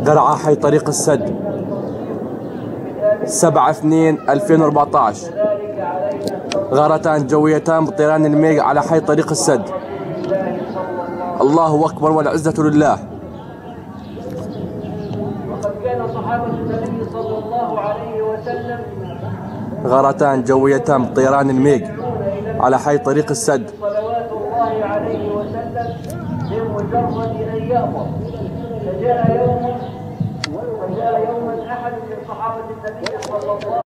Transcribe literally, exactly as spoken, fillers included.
درعا حي طريق السد سبعة اثنين ألفين وأربعة عشر. غارتان جويتان بطيران الميج على حي طريق السد. الله أكبر والعزة لله. وقد كان صحابة النبي صلى الله عليه وسلم غارتان جويتان بطيران الميج على حي طريق السد. صلوات الله عليه وسلم بمجرد أن يأمر. فجاء يوم وجاء يوما أحد من صحابة النبي صلى الله